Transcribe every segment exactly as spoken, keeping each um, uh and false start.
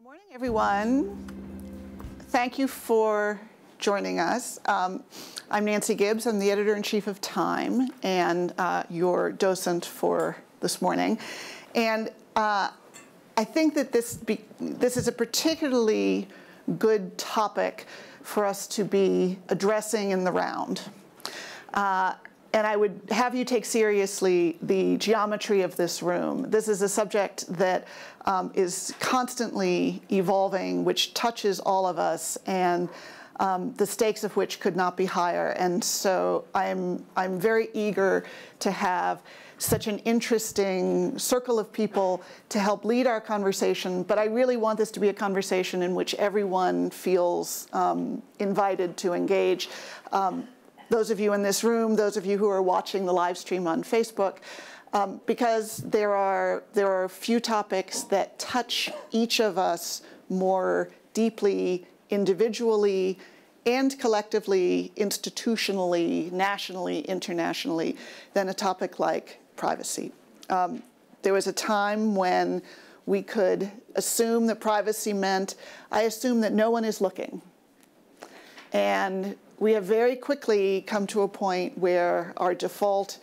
morning, everyone. Thank you for joining us. Um, I'm Nancy Gibbs. I'm the editor-in-chief of Time and uh, your docent for this morning. And uh, I think that this, be, this is a particularly good topic for us to be addressing in the round. Uh, And I would have you take seriously the geometry of this room. This is a subject that um, is constantly evolving, which touches all of us, and um, the stakes of which could not be higher. And so I'm, I'm very eager to have such an interesting circle of people to help lead our conversation. But I really want this to be a conversation in which everyone feels um, invited to engage. Um, Those of you in this room, those of you who are watching the live stream on Facebook, um, because there are, there are a few topics that touch each of us more deeply, individually, and collectively, institutionally, nationally, internationally, than a topic like privacy. Um, there was a time when we could assume that privacy meant, I assume that no one is looking. And we have very quickly come to a point where our default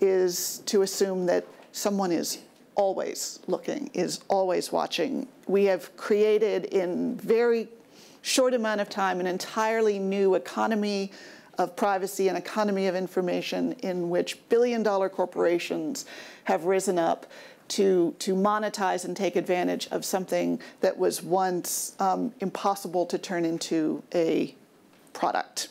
is to assume that someone is always looking, is always watching. We have created in very short amount of time an entirely new economy of privacy, an economy of information in which billion dollar corporations have risen up to, to monetize and take advantage of something that was once um, impossible to turn into a product.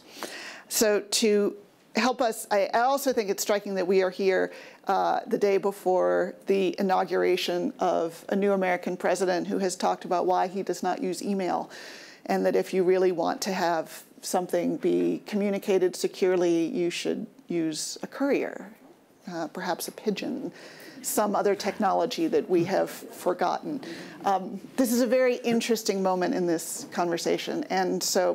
So to help us, I also think it's striking that we are here uh, the day before the inauguration of a new American president who has talked about why he does not use email, and that if you really want to have something be communicated securely, you should use a courier, uh, perhaps a pigeon, some other technology that we have forgotten. Um, this is a very interesting moment in this conversation, and so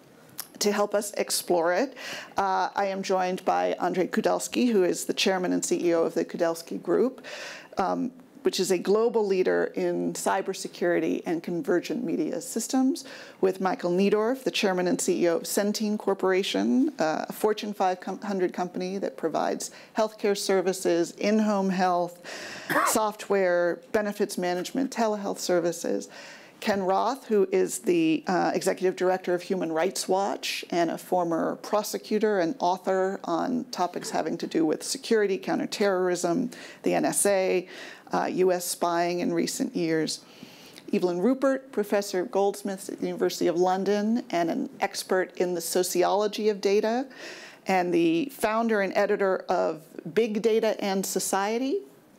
to help us explore it, uh, I am joined by André Kudelski, who is the chairman and C E O of the Kudelski Group, um, which is a global leader in cybersecurity and convergent media systems, with Michael Neidorff, the chairman and C E O of Centene Corporation, uh, a Fortune five hundred company that provides healthcare services, in-home health, software, benefits management, telehealth services. Ken Roth, who is the uh, executive director of Human Rights Watch and a former prosecutor and author on topics having to do with security, counterterrorism, the N S A, uh, U S spying in recent years. Evelyn Ruppert, professor at Goldsmiths at the University of London and an expert in the sociology of data, and the founder and editor of Big Data and Society,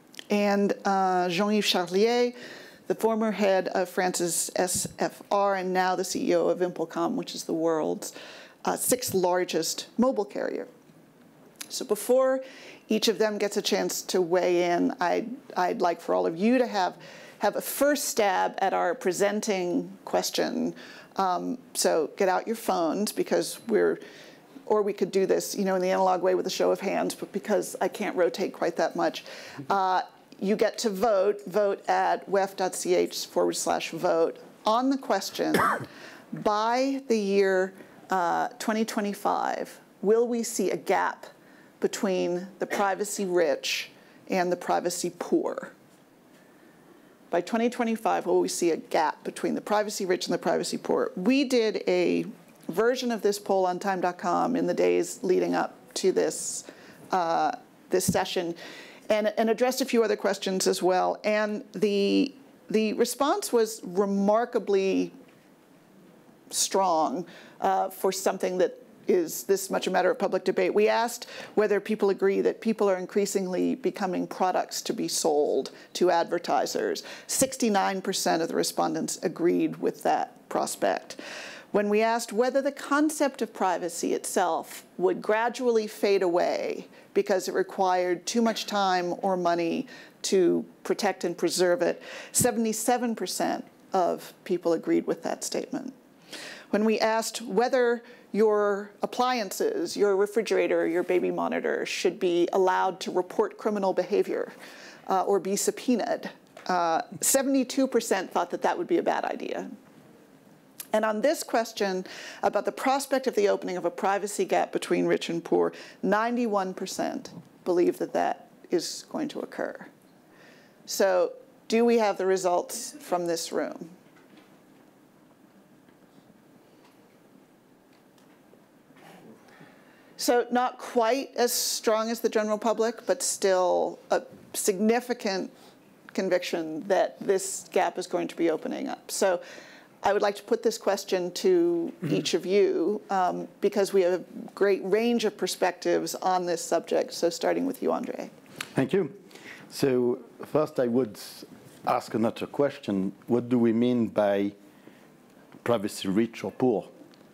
and uh, Jean-Yves, the former head of France's S F R and now the C E O of VimpelCom, which is the world's uh, sixth largest mobile carrier. So before each of them gets a chance to weigh in, I'd, I'd like for all of you to have, have a first stab at our presenting question. Um, so get out your phones, because we're, or we could do this, you know, in the analog way with a show of hands, but because I can't rotate quite that much. Uh, You get to vote, vote at wef.ch forward slash vote on the question, by the year uh, twenty twenty-five, will we see a gap between the privacy rich and the privacy poor? By twenty twenty-five, will we see a gap between the privacy rich and the privacy poor? We did a version of this poll on time dot com in the days leading up to this, uh, this session. And, and addressed a few other questions as well. And the, the response was remarkably strong uh, for something that is this much a matter of public debate. We asked whether people agree that people are increasingly becoming products to be sold to advertisers. sixty-nine percent of the respondents agreed with that prospect. When we asked whether the concept of privacy itself would gradually fade away because it required too much time or money to protect and preserve it, seventy-seven percent of people agreed with that statement. When we asked whether your appliances, your refrigerator, your baby monitor should be allowed to report criminal behavior uh, or be subpoenaed, seventy-two percent thought that that would be a bad idea. And on this question about the prospect of the opening of a privacy gap between rich and poor, ninety-one percent believe that that is going to occur. So do we have the results from this room? So not quite as strong as the general public, but still a significant conviction that this gap is going to be opening up. So I would like to put this question to mm-hmm. each of you, um, because we have a great range of perspectives on this subject. So starting with you, André. Thank you. So first I would ask another question. What do we mean by privacy rich or poor?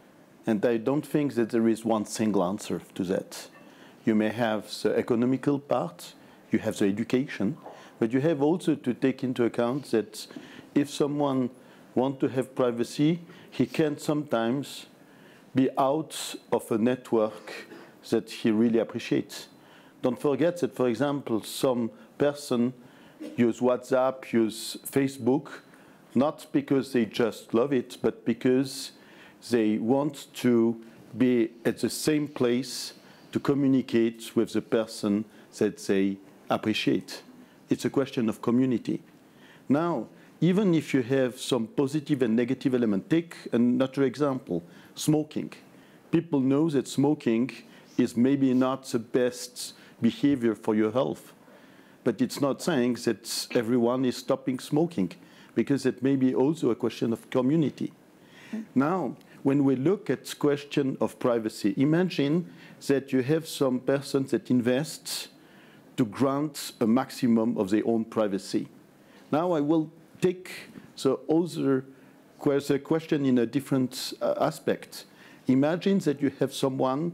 And I don't think that there is one single answer to that. You may have the economical part, you have the education, but you have also to take into account that if someone wants to have privacy, he can sometimes be out of a network that he really appreciates. Don't forget that, for example, some person use WhatsApp, use Facebook, not because they just love it, but because they want to be at the same place to communicate with the person that they appreciate. It's a question of community. Now, even if you have some positive and negative element, take another example, smoking. People know that smoking is maybe not the best behavior for your health, but it's not saying that everyone is stopping smoking, because it may be also a question of community. Now, when we look at the question of privacy, imagine that you have some person that invests to grant a maximum of their own privacy. Now I will take the other question in a different uh, aspect. Imagine that you have someone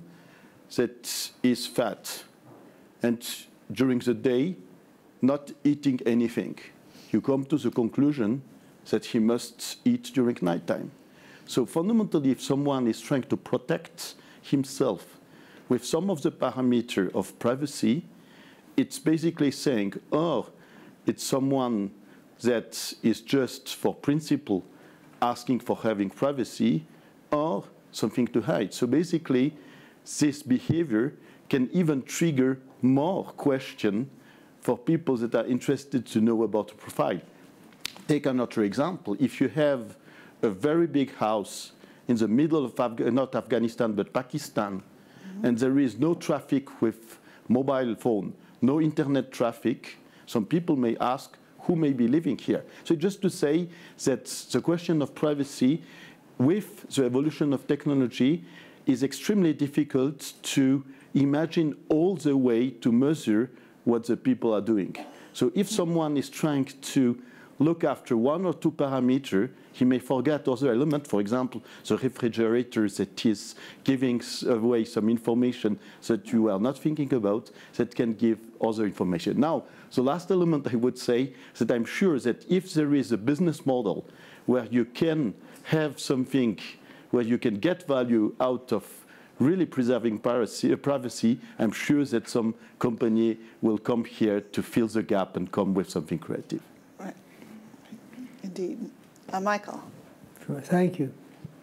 that is fat and during the day not eating anything. You come to the conclusion that he must eat during nighttime. So fundamentally, if someone is trying to protect himself with some of the parameters of privacy, it's basically saying, oh, it's someone that is just for principle asking for having privacy, or something to hide. So basically, this behavior can even trigger more question for people that are interested to know about a profile. Take another example. If you have a very big house in the middle of, Afga not Afghanistan, but Pakistan, mm-hmm. and there is no traffic with mobile phone, no internet traffic, some people may ask, who may be living here? So just to say that the question of privacy with the evolution of technology is extremely difficult to imagine all the way to measure what the people are doing. So if someone is trying to look after one or two parameters, he may forget other elements. For example, the refrigerator that is giving away some information that you are not thinking about that can give other information. Now, the last element I would say is that I'm sure that if there is a business model where you can have something where you can get value out of really preserving privacy, privacy, I'm sure that some company will come here to fill the gap and come with something creative. Right. Indeed. Uh, Michael. Sure, thank you.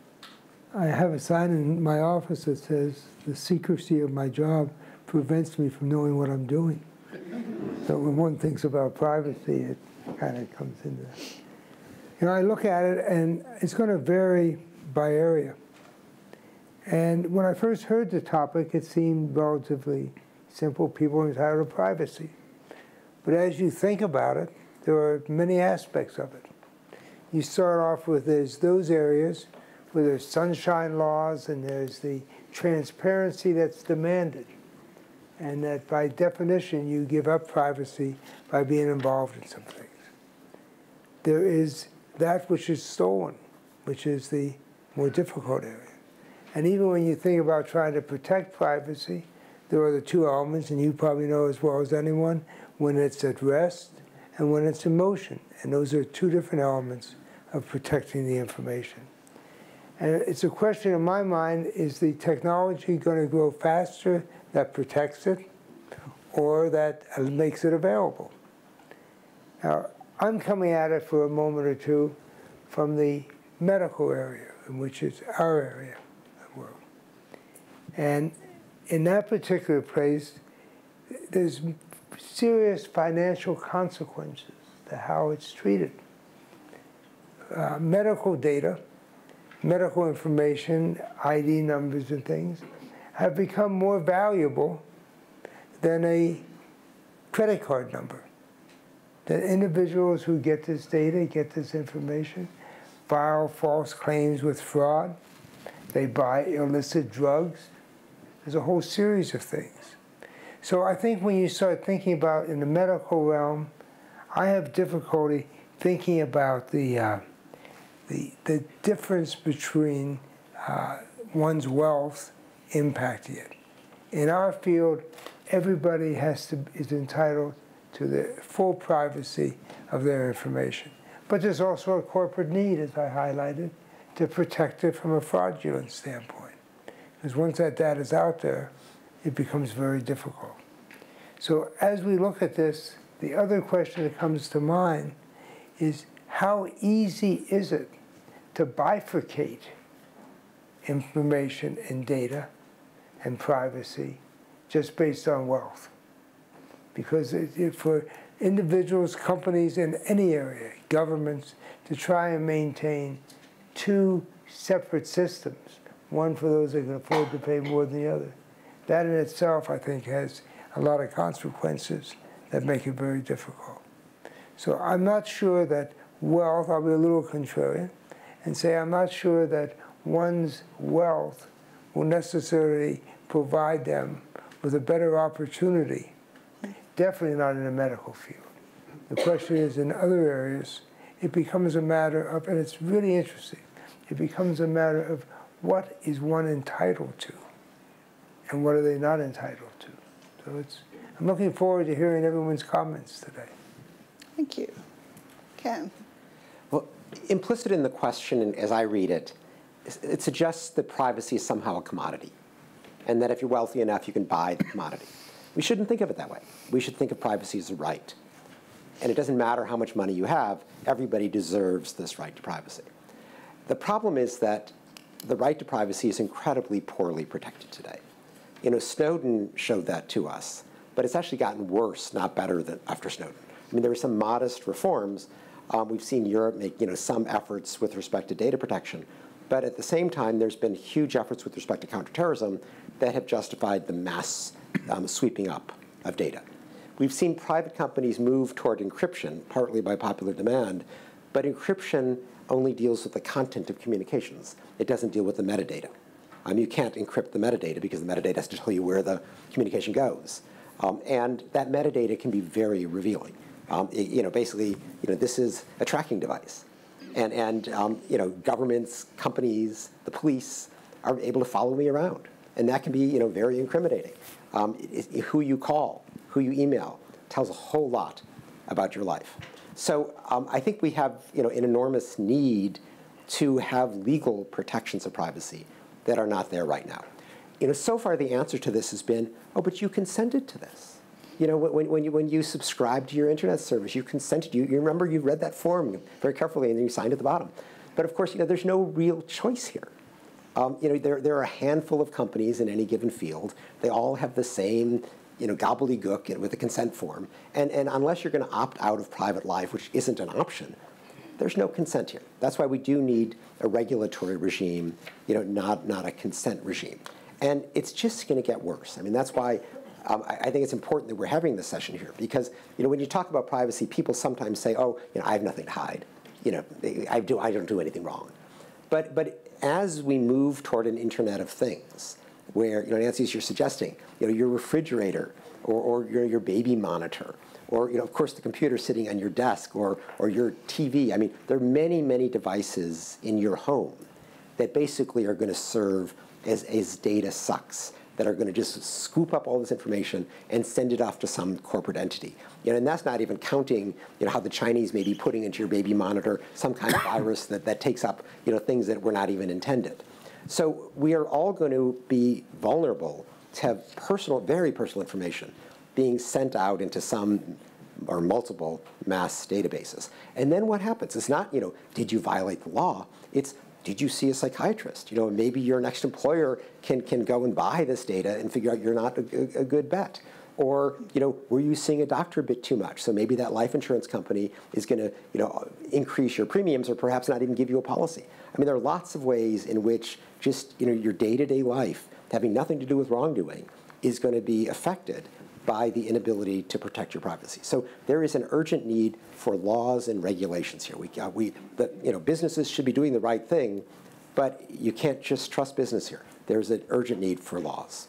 I have a sign in my office that says, the secrecy of my job prevents me from knowing what I'm doing. So when one thinks about privacy, it kind of comes into that. You know, I look at it, and it's going to vary by area. And when I first heard the topic, it seemed relatively simple. People are entitled to privacy. But as you think about it, there are many aspects of it. You start off with there's those areas where there's sunshine laws and there's the transparency that's demanded. And that by definition, you give up privacy by being involved in some things. There is that which is stolen, which is the more difficult area. And even when you think about trying to protect privacy, there are the two elements, and you probably know as well as anyone, when it's at rest and when it's in motion. And those are two different elements of protecting the information. And it's a question in my mind, is the technology going to grow faster that protects it or that makes it available? Now, I'm coming at it for a moment or two from the medical area, which is our area of the world. And in that particular place, there's serious financial consequences to how it's treated. Uh, medical data, medical information, I D numbers and things, have become more valuable than a credit card number. That individuals who get this data, get this information, file false claims with fraud, they buy illicit drugs. There's a whole series of things. So I think when you start thinking about in the medical realm, I have difficulty thinking about the, uh, the, the difference between uh, one's wealth impacting it. In our field, everybody has to, is entitled to the full privacy of their information. But there's also a corporate need, as I highlighted, to protect it from a fraudulent standpoint. Because once that data is out there, it becomes very difficult. So as we look at this, the other question that comes to mind is how easy is it to bifurcate information and data and privacy just based on wealth? Because it, it, for individuals, companies in any area, governments, to try and maintain two separate systems, one for those that can afford to pay more than the other, that in itself, I think, has a lot of consequences that make it very difficult. So I'm not sure that wealth, I'll be a little contrarian, and say I'm not sure that one's wealth will necessarily provide them with a better opportunity. Definitely not in the medical field. The question is, in other areas, it becomes a matter of, and it's really interesting, it becomes a matter of what is one entitled to and what are they not entitled to. So it's, I'm looking forward to hearing everyone's comments today. Thank you. Ken. Well, implicit in the question, as I read it, it suggests that privacy is somehow a commodity, and that if you're wealthy enough, you can buy the commodity. We shouldn't think of it that way. We should think of privacy as a right. And it doesn't matter how much money you have, everybody deserves this right to privacy. The problem is that the right to privacy is incredibly poorly protected today. You know, Snowden showed that to us, but it's actually gotten worse, not better than after Snowden. I mean, there were some modest reforms. Um, we've seen Europe make, you know, some efforts with respect to data protection, but at the same time, there's been huge efforts with respect to counterterrorism that have justified the mass um, sweeping up of data. We've seen private companies move toward encryption, partly by popular demand, but encryption only deals with the content of communications. It doesn't deal with the metadata. Um, you can't encrypt the metadata because the metadata has to tell you where the communication goes. Um, and that metadata can be very revealing. Um, it, you know, basically, you know, this is a tracking device. And, and um, you know, governments, companies, the police are able to follow me around. And that can be, you know, very incriminating. Um, it, it, who you call, who you email, tells a whole lot about your life. So um, I think we have, you know, an enormous need to have legal protections of privacy that are not there right now. You know, so far the answer to this has been, oh, but you consented to this. You know, when, when, you, when you subscribe to your internet service, you consented. You, you remember you read that form very carefully and then you signed at the bottom. But of course, you know, there's no real choice here. Um, you know, there, there are a handful of companies in any given field. They all have the same, you know, gobbledygook with a consent form. And, and unless you're going to opt out of private life, which isn't an option, there's no consent here. That's why we do need a regulatory regime, you know, not, not a consent regime. And it's just going to get worse. I mean, that's why um, I, I think it's important that we're having this session here. Because, you know, when you talk about privacy, people sometimes say, oh, you know, I have nothing to hide. You know, I, do, I don't do anything wrong. But, but as we move toward an Internet of Things, where, you know, Nancy, as you're suggesting, you know, your refrigerator or, or your, your baby monitor, or, you know, of course, the computer sitting on your desk, or, or your T V. I mean, there are many, many devices in your home that basically are going to serve as, as data sucks, that are going to just scoop up all this information and send it off to some corporate entity. You know, and that's not even counting, you know, how the Chinese may be putting into your baby monitor some kind of virus that, that takes up, you know, things that were not even intended. So we are all going to be vulnerable to have personal, very personal information being sent out into some or multiple mass databases. And then what happens? It's not, you know, did you violate the law? It's, did you see a psychiatrist? You know, maybe your next employer can, can go and buy this data and figure out you're not a, a good bet. Or, you know, were you seeing a doctor a bit too much? So maybe that life insurance company is going to, you know, increase your premiums or perhaps not even give you a policy. I mean, there are lots of ways in which just, you know, your day-to-day life, having nothing to do with wrongdoing, is going to be affected by the inability to protect your privacy. So there is an urgent need for laws and regulations here. We, uh, we, the, you know, businesses should be doing the right thing, but you can't just trust business here. There's an urgent need for laws.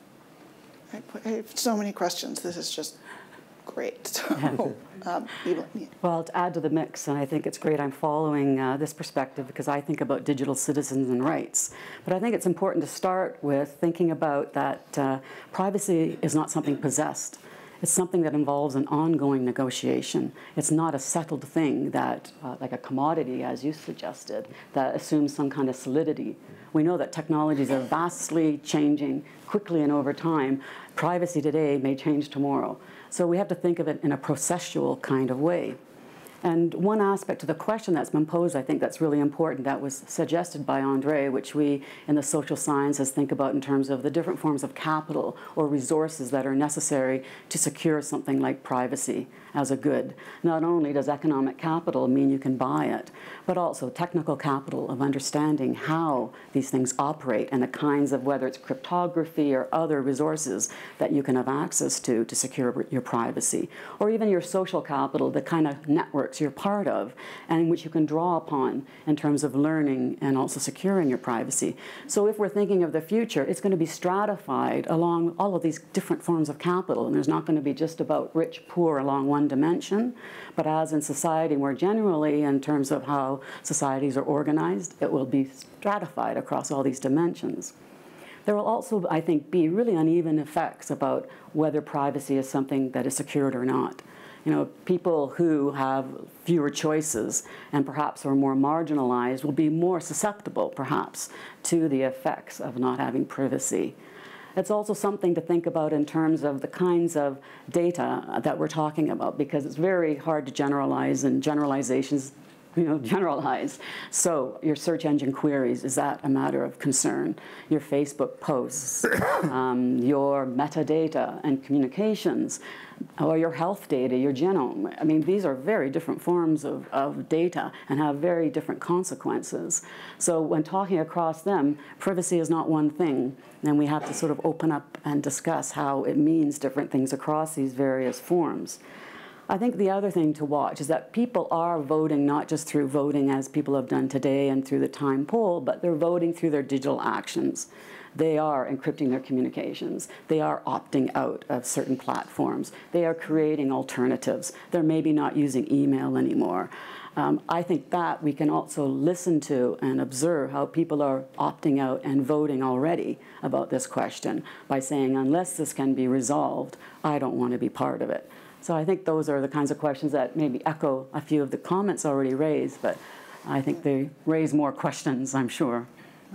I have so many questions. This is just great. So, um, Evelyn. Well, to add to the mix, and I think it's great I'm following uh, this perspective because I think about digital citizens and rights. But I think it's important to start with thinking about that uh, privacy is not something possessed. It's something that involves an ongoing negotiation. It's not a settled thing that, uh, like a commodity, as you suggested, that assumes some kind of solidity. We know that technologies are vastly changing quickly and over time. Privacy today may change tomorrow. So we have to think of it in a processual kind of way. And one aspect of the question that's been posed, I think that's really important, that was suggested by André, which we in the social sciences think about in terms of the different forms of capital or resources that are necessary to secure something like privacy as a good. Not only does economic capital mean you can buy it, but also technical capital of understanding how these things operate and the kinds of, whether it's cryptography or other resources that you can have access to to secure your privacy. Or even your social capital, the kind of networks you're part of and which you can draw upon in terms of learning and also securing your privacy. So if we're thinking of the future, it's going to be stratified along all of these different forms of capital, and there's not going to be just about rich, poor along one dimension, but as in society more generally in terms of how societies are organized, it will be stratified across all these dimensions. There will also, I think, be really uneven effects about whether privacy is something that is secured or not. You know, people who have fewer choices and perhaps are more marginalized will be more susceptible, perhaps, to the effects of not having privacy. It's also something to think about in terms of the kinds of data that we're talking about, because it's very hard to generalize, and generalizations, you know, generalize. So your search engine queries, is that a matter of concern? Your Facebook posts, um, your metadata and communications, or your health data, your genome. I mean, these are very different forms of, of data and have very different consequences. So when talking across them, privacy is not one thing, and we have to sort of open up and discuss how it means different things across these various forms. I think the other thing to watch is that people are voting not just through voting as people have done today and through the time poll, but they're voting through their digital actions. They are encrypting their communications. They are opting out of certain platforms. They are creating alternatives. They're maybe not using email anymore. Um, I think that we can also listen to and observe how people are opting out and voting already about this question by saying, unless this can be resolved, I don't want to be part of it. So I think those are the kinds of questions that maybe echo a few of the comments already raised, but I think they raise more questions, I'm sure.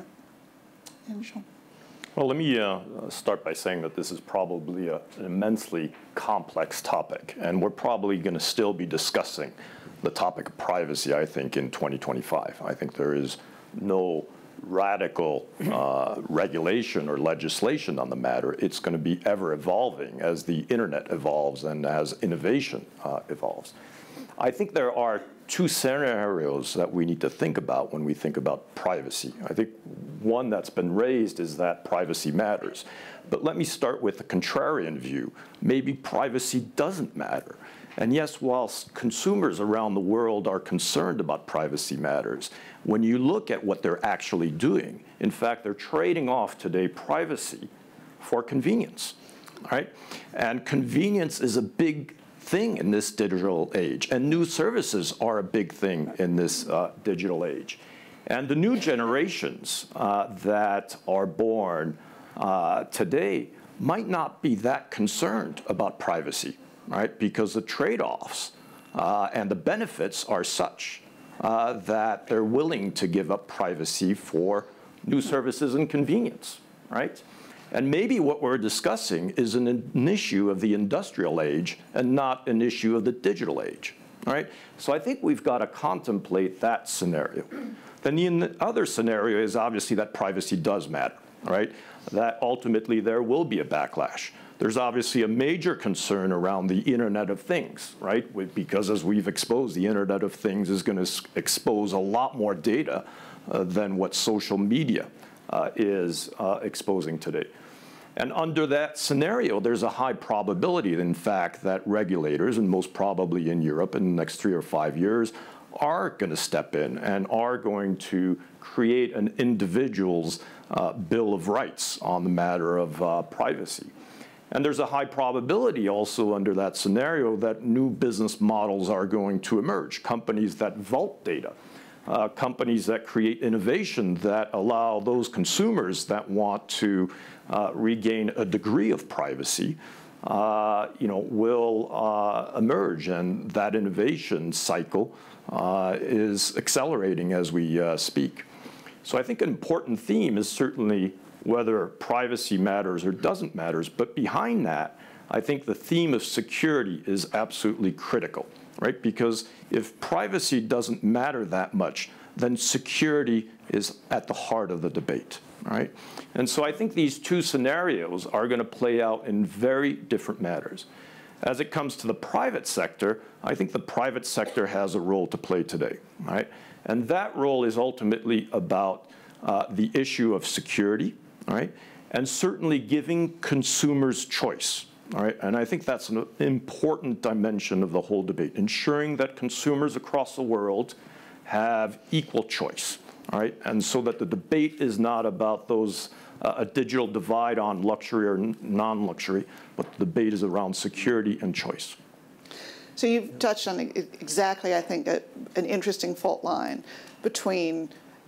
Well, let me uh, start by saying that this is probably a, an immensely complex topic, and we're probably going to still be discussing the topic of privacy, I think, in twenty twenty-five. I think there is no radical uh, regulation or legislation on the matter. It's going to be ever evolving as the internet evolves and as innovation uh, evolves. I think there are two scenarios that we need to think about when we think about privacy. I think one that's been raised is that privacy matters. But let me start with the contrarian view. Maybe privacy doesn't matter. And yes, whilst consumers around the world are concerned about privacy matters, when you look at what they're actually doing, in fact, they're trading off today privacy for convenience, right? And convenience is a big thing in this digital age, and new services are a big thing in this uh, digital age. And the new generations uh, that are born uh, today might not be that concerned about privacy, right? Because the trade-offs uh, and the benefits are such uh, that they're willing to give up privacy for new services and convenience, right? And maybe what we're discussing is an, an issue of the industrial age and not an issue of the digital age, all right? So I think we've got to contemplate that scenario. Then the other scenario is obviously that privacy does matter, all right? That ultimately there will be a backlash. There's obviously a major concern around the Internet of Things, right? Because as we've exposed, the Internet of Things is going to expose a lot more data uh, than what social media uh, is uh, exposing today. And under that scenario, there's a high probability, in fact, that regulators, and most probably in Europe in the next three or five years, are going to step in and are going to create an individual's uh, Bill of Rights on the matter of uh, privacy. And there's a high probability also under that scenario that new business models are going to emerge, companies that vault data, uh, companies that create innovation that allow those consumers that want to uh, regain a degree of privacy, uh, you know, will uh, emerge. And that innovation cycle uh, is accelerating as we uh, speak. So I think an important theme is certainly whether privacy matters or doesn't matter, but behind that, I think the theme of security is absolutely critical, right? Because if privacy doesn't matter that much, then security is at the heart of the debate, right? And so I think these two scenarios are going to play out in very different matters. As it comes to the private sector, I think the private sector has a role to play today, right? And that role is ultimately about uh, the issue of security, all right, and certainly giving consumers choice, all right? And I think that's an important dimension of the whole debate, ensuring that consumers across the world have equal choice, all right? And so that the debate is not about those, uh, a digital divide on luxury or non-luxury, but the debate is around security and choice. So you've touched on exactly, I think, a, an interesting fault line between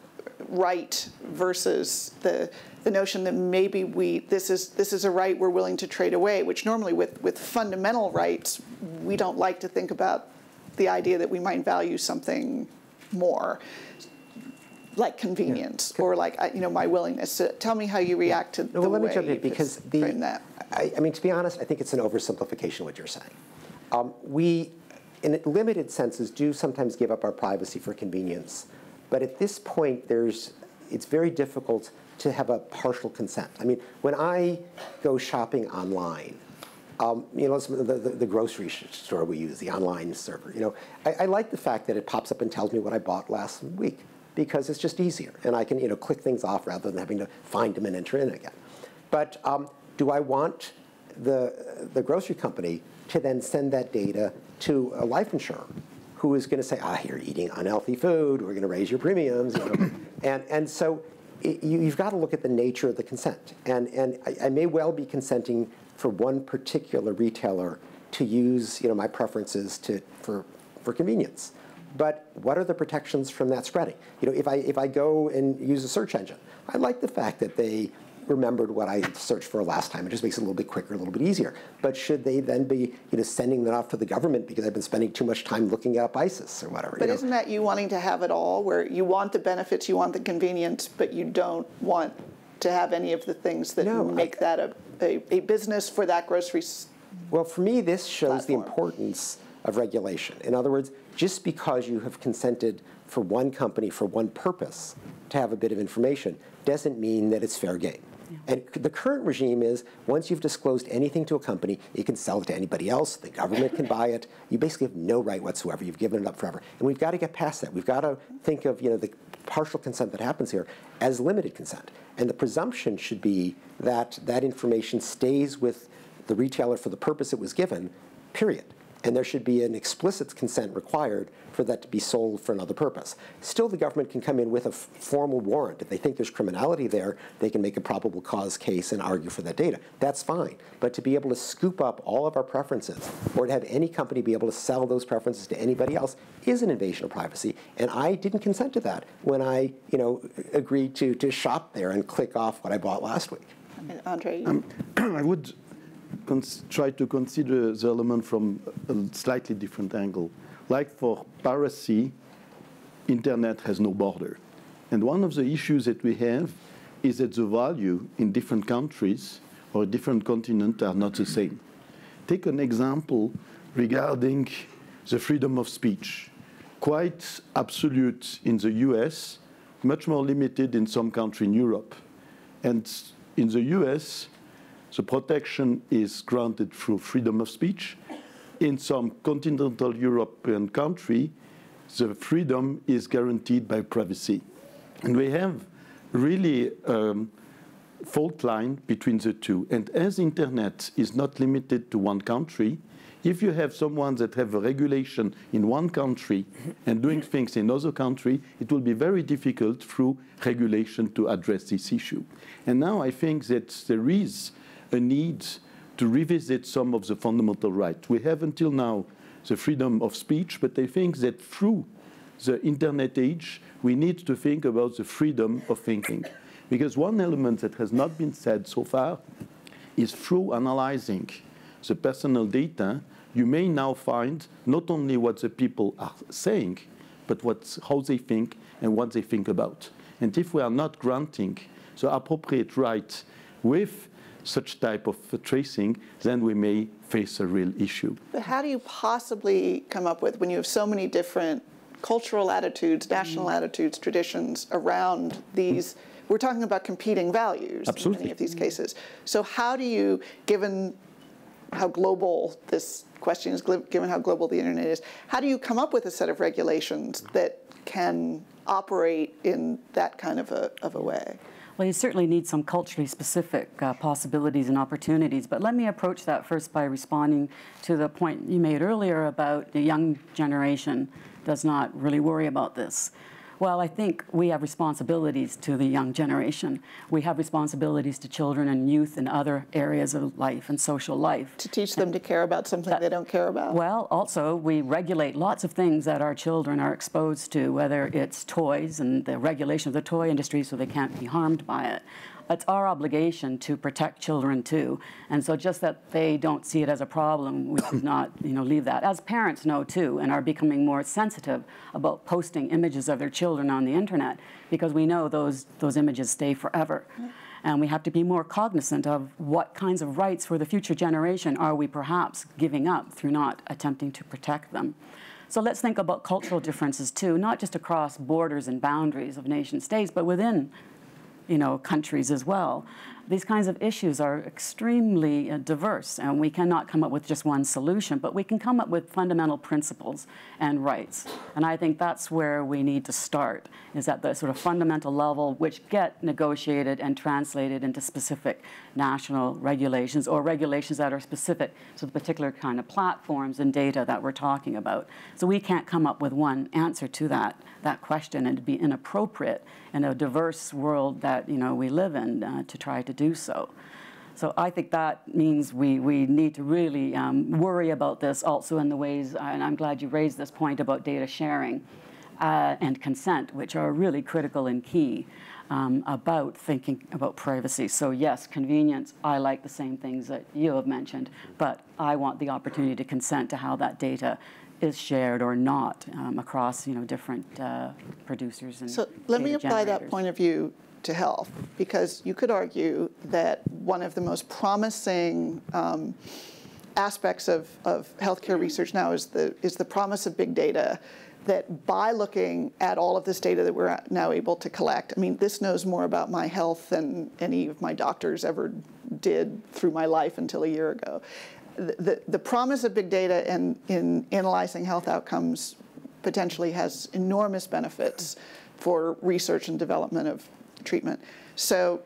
right versus the the notion that maybe we this is this is a right we're willing to trade away, which normally with with fundamental rights we don't like to think about the idea that we might value something more, like convenience, yeah. or like you know my willingness to tell me how you react to no, the well, let way me jump in because the frame that. I, I mean, to be honest, I think it's an oversimplification of what you're saying. Um, we, in limited senses, do sometimes give up our privacy for convenience, but at this point, there's it's very difficult to have a partial consent. I mean, when I go shopping online, um, you know, the, the, the grocery store we use, the online server, you know, I, I like the fact that it pops up and tells me what I bought last week because it's just easier, and I can, you know, click things off rather than having to find them and enter in again. But um, do I want the the grocery company to then send that data to a life insurer who is going to say, ah, you're eating unhealthy food, we're going to raise your premiums, you know, and and so. It, you, you've got to look at the nature of the consent. And, and I, I may well be consenting for one particular retailer to use you know, my preferences to, for, for convenience. But what are the protections from that spreading? You know, if I, if I go and use a search engine, I like the fact that they remembered what I searched for last time. It just makes it a little bit quicker, a little bit easier. But should they then be you know, sending that off to the government because I've been spending too much time looking up ISIS or whatever? But you know? Isn't that you wanting to have it all, where you want the benefits, you want the convenience, but you don't want to have any of the things that no, make I, that a, a, a business for that grocery Well, for me, this shows platform. the importance of regulation. In other words, just because you have consented for one company for one purpose to have a bit of information doesn't mean that it's fair game. Yeah. And the current regime is, once you've disclosed anything to a company, you can sell it to anybody else, the government can buy it, you basically have no right whatsoever, you've given it up forever. And we've got to get past that. We've got to think of you know, the partial consent that happens here as limited consent. And the presumption should be that that information stays with the retailer for the purpose it was given, period. And there should be an explicit consent required for that to be sold for another purpose. Still, the government can come in with a f formal warrant. If they think there's criminality there, they can make a probable cause case and argue for that data. That's fine. But to be able to scoop up all of our preferences, or to have any company be able to sell those preferences to anybody else, is an invasion of privacy. And I didn't consent to that when I, you know, agreed to, to shop there and click off what I bought last week. And André? Um, I would try to consider the element from a slightly different angle. Like for piracy, internet has no border. And one of the issues that we have is that the value in different countries or different continents are not the same. Take an example regarding the freedom of speech. Quite absolute in the U S, much more limited in some countries in Europe. And in the U S, the protection is granted through freedom of speech. In some continental European country, the freedom is guaranteed by privacy. And we have really um, fault line between the two. And as internet is not limited to one country, if you have someone that have a regulation in one country and doing things in another country, it will be very difficult through regulation to address this issue. And now I think that there is a need to revisit some of the fundamental rights. We have until now the freedom of speech, but I think that through the internet age, we need to think about the freedom of thinking. Because one element that has not been said so far is through analyzing the personal data, you may now find not only what the people are saying, but what's, how they think and what they think about. And if we are not granting the appropriate right with such type of tracing, then we may face a real issue. But how do you possibly come up with, when you have so many different cultural attitudes, national mm. attitudes, traditions around these, we're talking about competing values Absolutely. in many of these cases. So how do you, given how global this question is, given how global the internet is, how do you come up with a set of regulations that can operate in that kind of a, of a way? Well, you certainly need some culturally specific uh, possibilities and opportunities, but let me approach that first by responding to the point you made earlier about the young generation does not really worry about this. Well, I think we have responsibilities to the young generation. We have responsibilities to children and youth in other areas of life and social life. To teach them to care about something that, they don't care about? Well, also, we regulate lots of things that our children are exposed to, whether it's toys and the regulation of the toy industry so they can't be harmed by it. It's our obligation to protect children too, and so just that they don't see it as a problem, we should not, you know, leave that. As parents know too, and are becoming more sensitive about posting images of their children on the internet, because we know those those images stay forever, and we have to be more cognizant of what kinds of rights for the future generation are we perhaps giving up through not attempting to protect them. So let's think about cultural differences too, not just across borders and boundaries of nation states, but within you know, countries as well. These kinds of issues are extremely uh, diverse, and we cannot come up with just one solution, but we can come up with fundamental principles and rights. And I think that's where we need to start, is at the sort of fundamental level, which get negotiated and translated into specific national regulations, or regulations that are specific to the particular kind of platforms and data that we're talking about. So we can't come up with one answer to that, that question, and it'd be inappropriate in a diverse world that you know we live in uh, to try to do so. So I think that means we, we need to really um, worry about this also in the ways, and I'm glad you raised this point about data sharing uh, and consent, which are really critical and key um, about thinking about privacy. So yes, convenience, I like the same things that you have mentioned, but I want the opportunity to consent to how that data is shared or not um, across you know different uh, producers and So let me apply generators. that point of view to health, because you could argue that one of the most promising um, aspects of, of healthcare research now is the is the promise of big data, that by looking at all of this data that we're now able to collect, I mean, this knows more about my health than any of my doctors ever did through my life until a year ago. The, the, the promise of big data in, in analyzing health outcomes potentially has enormous benefits for research and development of treatment. So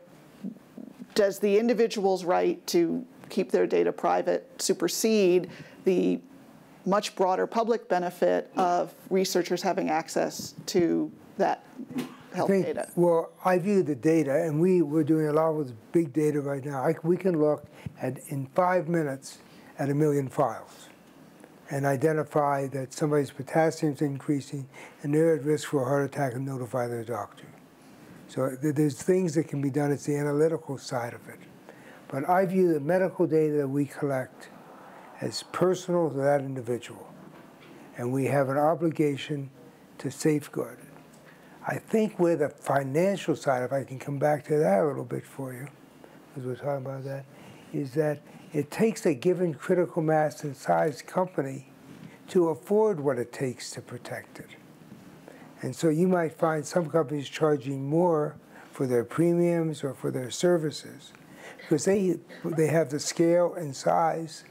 does the individual's right to keep their data private supersede the much broader public benefit of researchers having access to that health I think, data? Well, I view the data, and we, we're doing a lot with big data right now. I, we can look at, in five minutes, at a million files and identify that somebody's potassium's increasing and they're at risk for a heart attack and notify their doctor. So there's things that can be done. It's the analytical side of it. But I view the medical data that we collect as personal to that individual, and we have an obligation to safeguard it. I think where the financial side, if I can come back to that a little bit for you, as we're talking about that, is that it takes a given critical mass and size company to afford what it takes to protect it. And so you might find some companies charging more for their premiums or for their services because they, they have the scale and size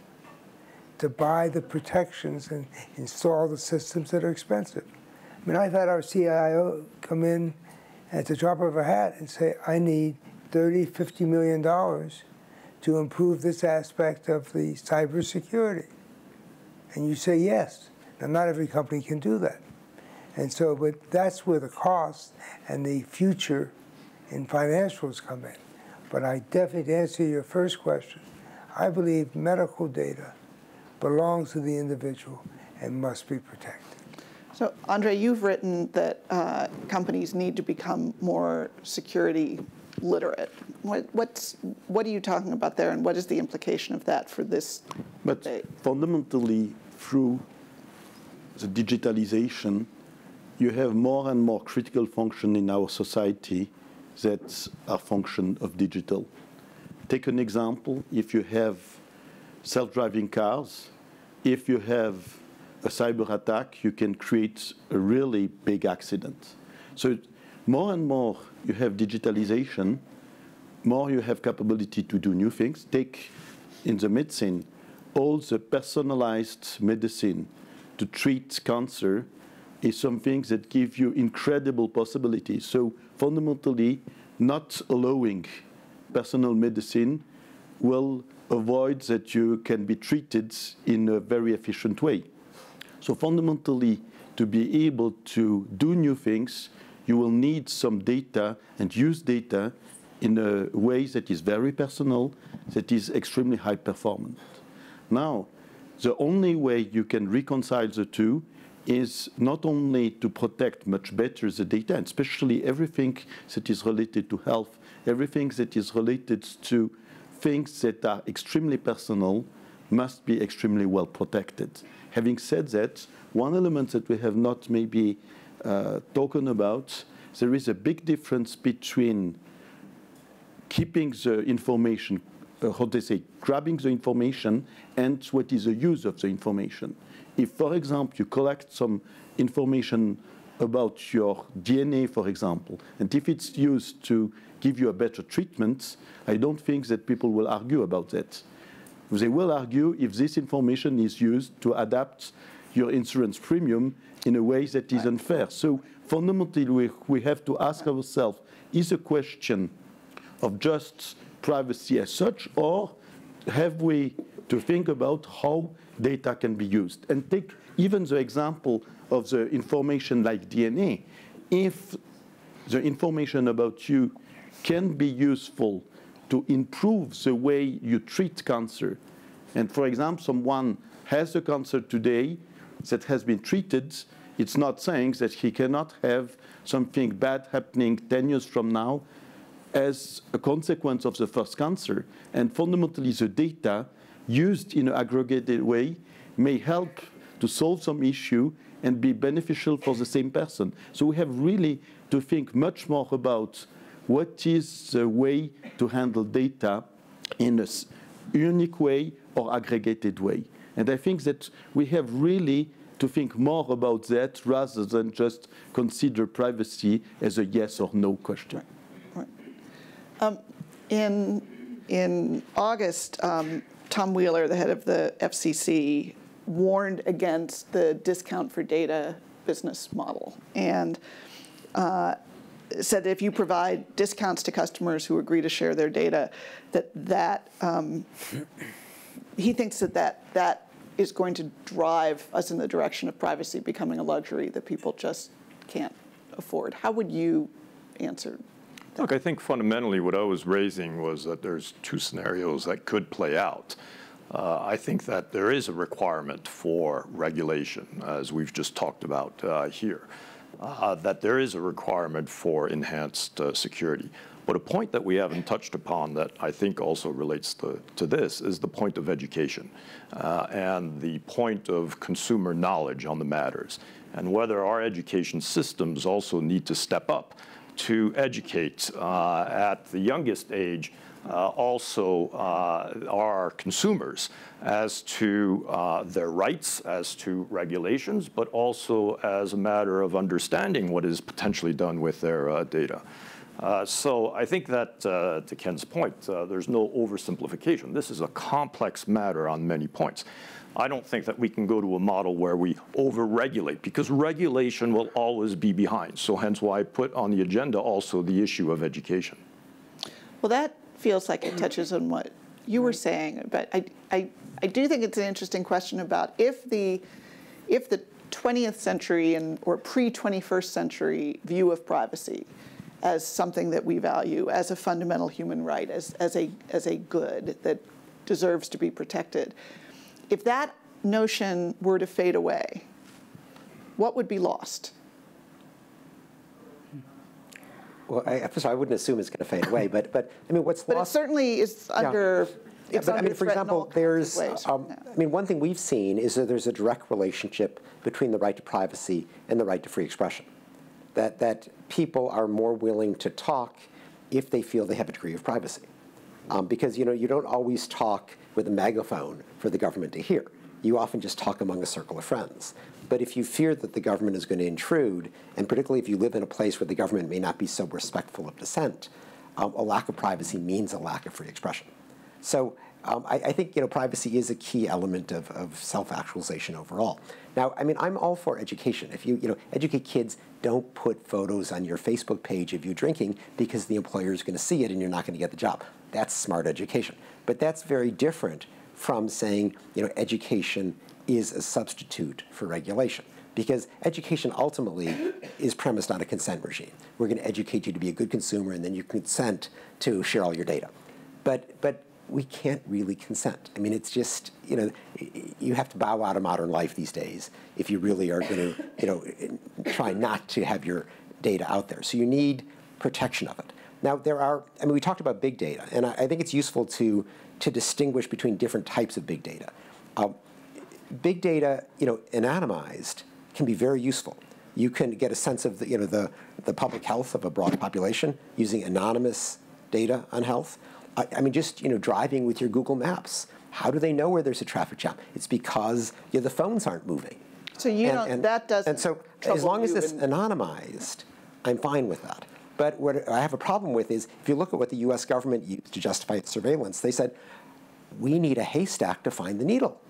to buy the protections and install the systems that are expensive. I mean, I've had our C I O come in at the drop of a hat and say, I need thirty, fifty million dollars to improve this aspect of the cybersecurity. And you say yes. Now, not every company can do that. And so, but that's where the cost and the future in financials come in. But I definitely, to answer your first question, I believe medical data belongs to the individual and must be protected. So, André, you've written that uh, companies need to become more security literate. What, what's, what are you talking about there, and what is the implication of that for this But debate? fundamentally, through the digitalization, you have more and more critical function in our society that are function of digital. Take an example. If you have self-driving cars, if you have a cyber attack, you can create a really big accident. So more and more you have digitalization, more you have capability to do new things. Take in the medicine, all the personalized medicine to treat cancer is something that gives you incredible possibilities. So fundamentally, not allowing personal medicine will avoid that you can be treated in a very efficient way. So fundamentally, to be able to do new things, you will need some data and use data in a way that is very personal, that is extremely high performant. Now, the only way you can reconcile the two is not only to protect much better the data, and especially everything that is related to health, everything that is related to things that are extremely personal must be extremely well protected. Having said that, one element that we have not maybe uh, talked about, there is a big difference between keeping the information, uh, how they say, grabbing the information, and what is the use of the information. If, for example, you collect some information about your D N A, for example, and if it's used to give you a better treatment, I don't think that people will argue about that. They will argue if this information is used to adapt your insurance premium in a way that is unfair. So fundamentally, we, we have to ask ourselves, is a question of just privacy as such, or have we to think about how data can be used? And take even the example of the information like D N A. If the information about you can be useful to improve the way you treat cancer, and for example, someone has a cancer today that has been treated, it's not saying that he cannot have something bad happening ten years from now as a consequence of the first cancer. And fundamentally, the data used in an aggregated way may help to solve some issue and be beneficial for the same person. So we have really to think much more about what is the way to handle data in a unique way or aggregated way. And I think that we have really to think more about that rather than just consider privacy as a yes or no question. Right. Um, in, in August, um, Tom Wheeler, the head of the F C C, warned against the discount for data business model, and uh, said that if you provide discounts to customers who agree to share their data, that that um, he thinks that, that that is going to drive us in the direction of privacy becoming a luxury that people just can't afford. How would you answer that? Look, I think fundamentally what I was raising was that there's two scenarios that could play out. Uh, I think that there is a requirement for regulation, as we've just talked about uh, here, uh, that there is a requirement for enhanced uh, security. But a point that we haven't touched upon that I think also relates to, to this is the point of education uh, and the point of consumer knowledge on the matters. and whether our education systems also need to step up to educate uh, at the youngest age uh, also uh, our consumers as to uh, their rights, as to regulations, but also as a matter of understanding what is potentially done with their uh, data. Uh, so I think that, uh, to Ken's point, uh, there's no oversimplification. This is a complex matter on many points. I don't think that we can go to a model where we over-regulate, because regulation will always be behind. So hence why I put on the agenda also the issue of education. Well, that feels like it touches on what you were saying, but I, I, I do think it's an interesting question about if the, if the twentieth century and or pre-twenty-first century view of privacy as something that we value, as a fundamental human right, as, as, a, as a good that deserves to be protected, if that notion were to fade away, what would be lost? Well, I, first of all, I wouldn't assume it's going to fade away, but, but I mean, what's but lost? But it certainly is under, yeah. it's but, under I mean, for threat in all example, kinds there's, of ways um, right now. I mean, one thing we've seen is that there's a direct relationship between the right to privacy and the right to free expression. That, that people are more willing to talk if they feel they have a degree of privacy. Um, because, you know, you don't always talk with a megaphone for the government to hear. You often just talk among a circle of friends. But if you fear that the government is going to intrude, and particularly if you live in a place where the government may not be so respectful of dissent, um, a lack of privacy means a lack of free expression. So um, I, I think, you know, privacy is a key element of, of self-actualization overall. Now, I mean, I'm all for education. If you, you know, educate kids, don't put photos on your Facebook page of you drinking because the employer is going to see it and you're not going to get the job. That's smart education. But that's very different from saying, you know, education is a substitute for regulation. Because education ultimately is premised on a consent regime. We're going to educate you to be a good consumer, and then you consent to share all your data. But, but we can't really consent. I mean, it's just, you know, you have to bow out of modern life these days if you really are going to, you know, try not to have your data out there. So you need protection of it. Now, there are, I mean, we talked about big data, and I, I think it's useful to, to distinguish between different types of big data. Um, big data, you know, anonymized, can be very useful. You can get a sense of the, you know, the, the public health of a broad population using anonymous data on health. I, I mean, just, you know, driving with your Google Maps. How do they know where there's a traffic jam? It's because, you know, the phones aren't moving. So you and, don't, and, that doesn't And so as long as it's anonymized, I'm fine with that. But what I have a problem with is, if you look at what the U S government used to justify its surveillance, they said, we need a haystack to find the needle.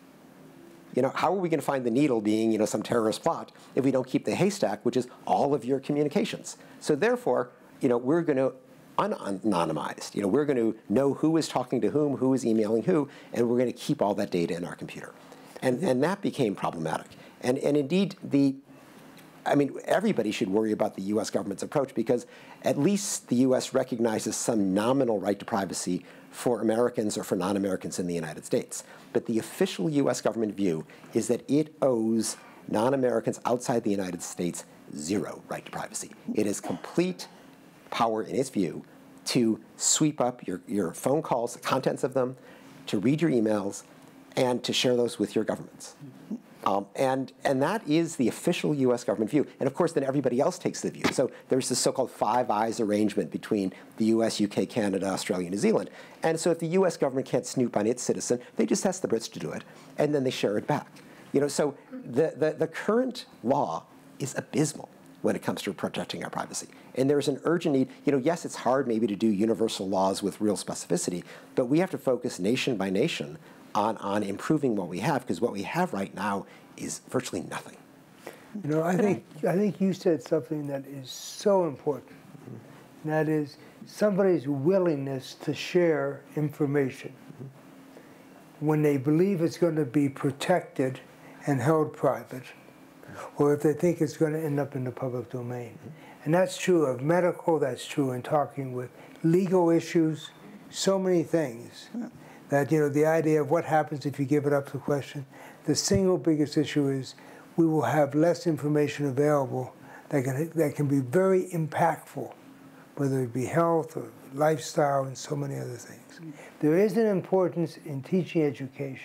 You know, how are we going to find the needle being, you know, some terrorist plot if we don't keep the haystack, which is all of your communications? So therefore, you know, we're going to un-anonymize. You know, we're going to know who is talking to whom, who is emailing who, and we're going to keep all that data in our computer. And, and that became problematic. And, and indeed, the, I mean, everybody should worry about the U S government's approach, because at least the U S recognizes some nominal right to privacy for Americans or for non-Americans in the United States. But the official U S government view is that it owes non-Americans outside the United States zero right to privacy. It has complete power, in its view, to sweep up your, your phone calls, the contents of them, to read your emails, and to share those with your governments. Um, and, and that is the official U S government view. And of course, then everybody else takes the view. So there's this so-called Five Eyes arrangement between the U S, U K, Canada, Australia, New Zealand. And so if the U S government can't snoop on its citizen, they just ask the Brits to do it, and then they share it back. You know, so the, the, the current law is abysmal when it comes to protecting our privacy. And there's an urgent need. You know, yes, it's hard maybe to do universal laws with real specificity, but we have to focus nation by nation on, on improving what we have, because what we have right now is virtually nothing. You know, I think, I think you said something that is so important, and that is somebody's willingness to share information when they believe it's going to be protected and held private, or if they think it's going to end up in the public domain. And that's true of medical, that's true in talking with legal issues, so many things. That, you know, the idea of what happens if you give it up to question. The single biggest issue is we will have less information available that can, that can be very impactful, whether it be health or lifestyle and so many other things. There is an importance in teaching education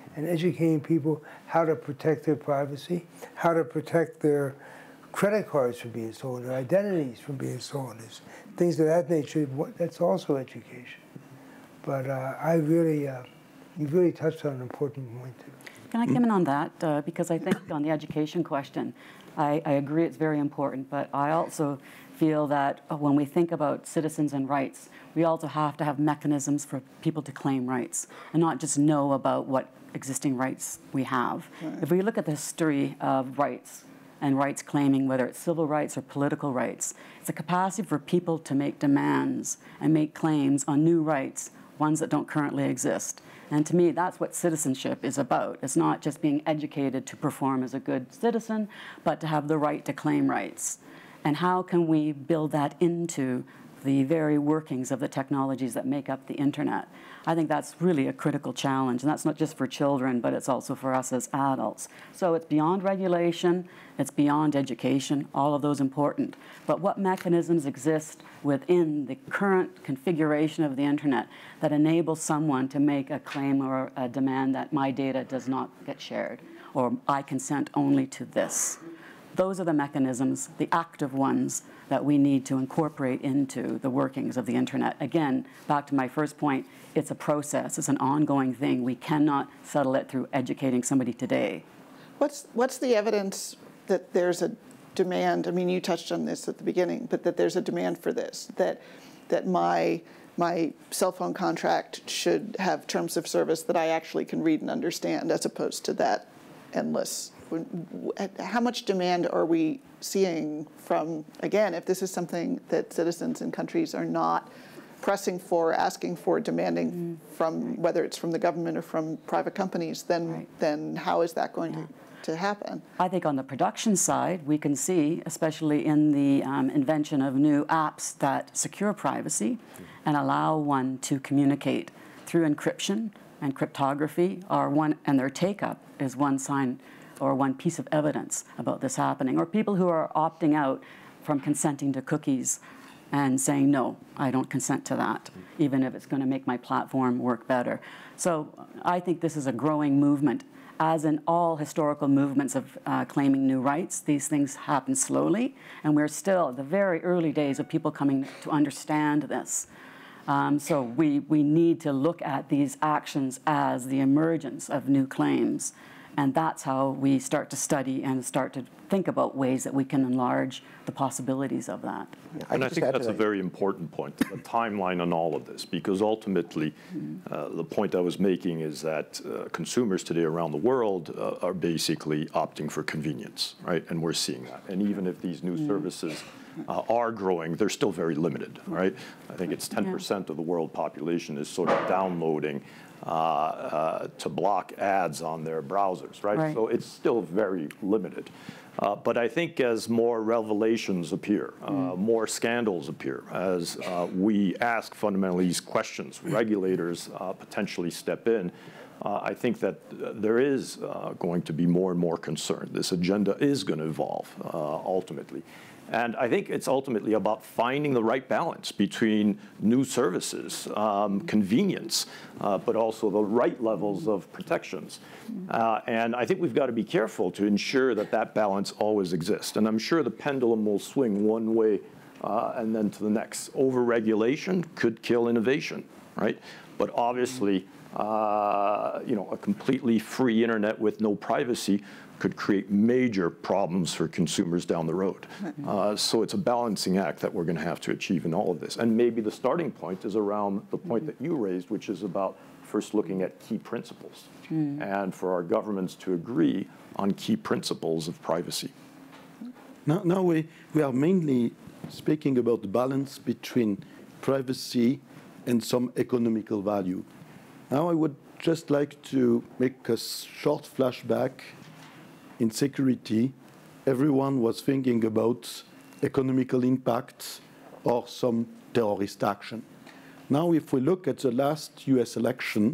and educating people how to protect their privacy, how to protect their credit cards from being stolen, their identities from being stolen, things of that nature. That's also education. But uh, I really, uh, you've really touched on an important point too. Can I come in on that? Uh, because I think on the education question, I, I agree it's very important, but I also feel that when we think about citizens and rights, we also have to have mechanisms for people to claim rights and not just know about what existing rights we have. Right. If we look at the history of rights and rights claiming, whether it's civil rights or political rights, it's a capacity for people to make demands and make claims on new rights, ones that don't currently exist. And to me, that's what citizenship is about. It's not just being educated to perform as a good citizen, but to have the right to claim rights. And how can we build that into the very workings of the technologies that make up the internet? I think that's really a critical challenge, and that's not just for children, but it's also for us as adults. So it's beyond regulation, it's beyond education, all of those important. But what mechanisms exist within the current configuration of the internet that enable someone to make a claim or a demand that my data does not get shared, or I consent only to this? Those are the mechanisms, the active ones, that we need to incorporate into the workings of the internet. Again, back to my first point, it's a process, it's an ongoing thing. We cannot settle it through educating somebody today. What's, what's the evidence that there's a demand? I mean, you touched on this at the beginning, but that there's a demand for this, that, that my, my cell phone contract should have terms of service that I actually can read and understand, as opposed to that endless. How much demand are we seeing from, again, if this is something that citizens in countries are not pressing for, asking for, demanding mm. from, whether it's from the government or from private companies, then, right. then how is that going yeah. to, to happen? I think on the production side, we can see, especially in the um, invention of new apps that secure privacy and allow one to communicate through encryption and cryptography, are one, and their take-up is one sign or one piece of evidence about this happening, or people who are opting out from consenting to cookies and saying, no, I don't consent to that, even if it's going to make my platform work better. So I think this is a growing movement. As in all historical movements of uh, claiming new rights, these things happen slowly, and we're still at the very early days of people coming to understand this. Um, so we, we need to look at these actions as the emergence of new claims. And that's how we start to study and start to think about ways that we can enlarge the possibilities of that. Yeah, and I think that's a very important point, the timeline on all of this, because ultimately mm-hmm. uh, the point I was making is that uh, consumers today around the world uh, are basically opting for convenience, right? And we're seeing that. And even if these new mm-hmm. services uh, are growing, they're still very limited, right? I think it's ten percent yeah. of the world population is sort of downloading Uh, uh, to block ads on their browsers, right? right? So it's still very limited. Uh, but I think as more revelations appear, uh, mm. more scandals appear, as uh, we ask fundamentally these questions, regulators uh, potentially step in, uh, I think that uh, there is uh, going to be more and more concern. This agenda is going to evolve uh, ultimately. And I think it's ultimately about finding the right balance between new services, um, convenience, uh, but also the right levels of protections. Uh, and I think we've got to be careful to ensure that that balance always exists. And I'm sure the pendulum will swing one way uh, and then to the next. Overregulation could kill innovation, right? But obviously, uh, you know, a completely free internet with no privacy could create major problems for consumers down the road. Uh, so it's a balancing act that we're going to have to achieve in all of this. And maybe the starting point is around the point that you raised, which is about first looking at key principles, mm. and for our governments to agree on key principles of privacy. Now, now we, we are mainly speaking about the balance between privacy and some economical value. Now I would just like to make a short flashback. In security, everyone was thinking about economical impacts or some terrorist action. Now, if we look at the last U S election,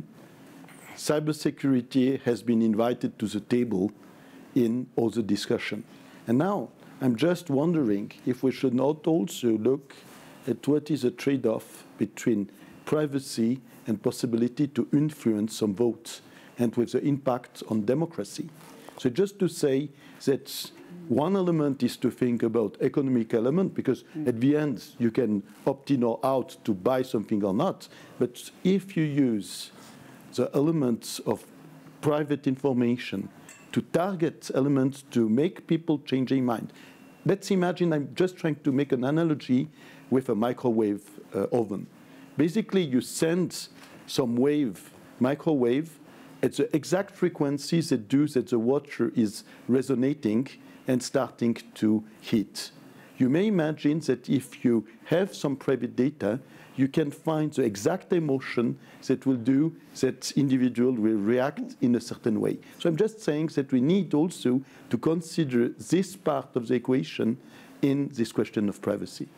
cybersecurity has been invited to the table in all the discussion. And now, I'm just wondering if we should not also look at what is a trade-off between privacy and possibility to influence some votes. and with the impact on democracy. So just to say that one element is to think about economic element, because mm. at the end you can opt in or out to buy something or not. But if you use the elements of private information to target elements to make people change their mind. Let's imagine, I'm just trying to make an analogy with a microwave uh, oven. Basically, you send some wave, microwave, at the exact frequencies that do that the water is resonating and starting to heat. You may imagine that if you have some private data, you can find the exact emotion that will do that individual will react in a certain way. So I'm just saying that we need also to consider this part of the equation in this question of privacy.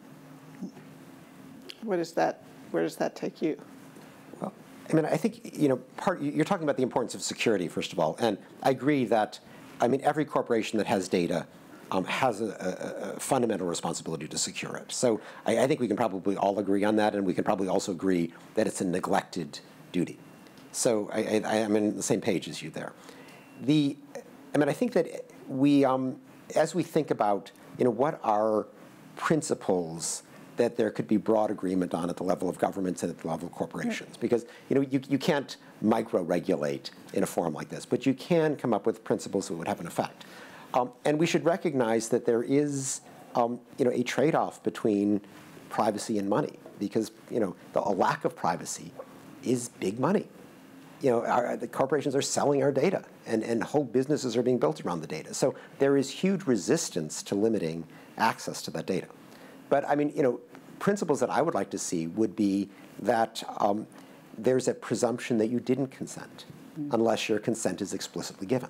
Where does that, where does that take you? Well, I mean, I think, you know, part, you're talking about the importance of security, first of all, and I agree that, I mean, every corporation that has data Um, has a, a, a fundamental responsibility to secure it. So I, I think we can probably all agree on that, and we can probably also agree that it's a neglected duty. So I, I, I'm on the same page as you there. The, I mean, I think that we, um, as we think about, you know, what are principles that there could be broad agreement on at the level of governments and at the level of corporations, because you know you, you can't micro-regulate in a forum like this, but you can come up with principles that would have an effect. Um, and we should recognize that there is, um, you know, a trade-off between privacy and money, because you know the, a lack of privacy is big money. You know, our, the corporations are selling our data, and, and whole businesses are being built around the data. So there is huge resistance to limiting access to that data. But I mean, you know, principles that I would like to see would be that um, there's a presumption that you didn't consent mm. unless your consent is explicitly given.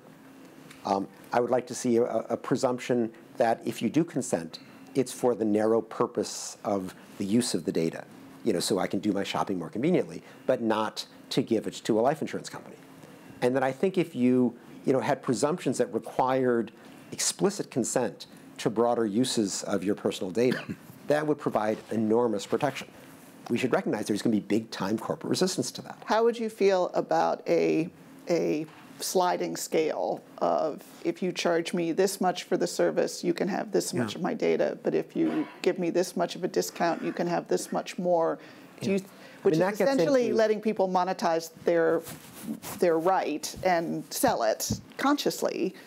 Um, I would like to see a, a presumption that if you do consent, it's for the narrow purpose of the use of the data, you know, so I can do my shopping more conveniently, but not to give it to a life insurance company. And then I think if you, you know, had presumptions that required explicit consent to broader uses of your personal data, that would provide enormous protection. We should recognize there's going to be big-time corporate resistance to that. How would you feel about a, a sliding scale of, if you charge me this much for the service, you can have this yeah. much of my data, but if you give me this much of a discount, you can have this much more? Do you, which I mean, is essentially into, letting people monetize their, their right and sell it consciously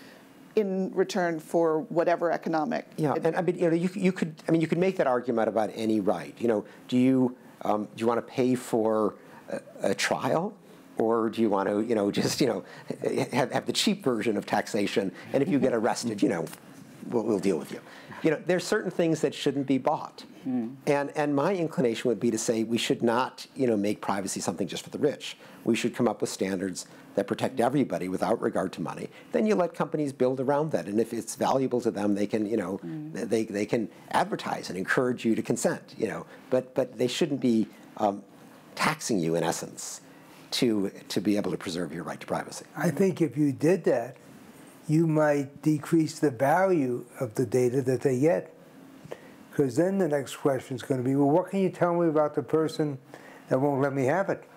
in return for whatever economic. Yeah, and I mean, you know, you, you could, I mean, you could make that argument about any right. You know, do you, um, do you want to pay for a, a trial? Or do you want to, you know, just, you know, have, have the cheap version of taxation, and if you get arrested, you know, we'll, we'll deal with you. You know, there's certain things that shouldn't be bought. Mm. And, and my inclination would be to say we should not, you know, make privacy something just for the rich. We should come up with standards that protect everybody without regard to money. Then you let companies build around that. And if it's valuable to them, they can, you know, mm. they, they can advertise and encourage you to consent, you know. But, but they shouldn't be um, taxing you, in essence, to, to be able to preserve your right to privacy. I think if you did that, you might decrease the value of the data that they get. Because then the next question is going to be, well, what can you tell me about the person that won't let me have it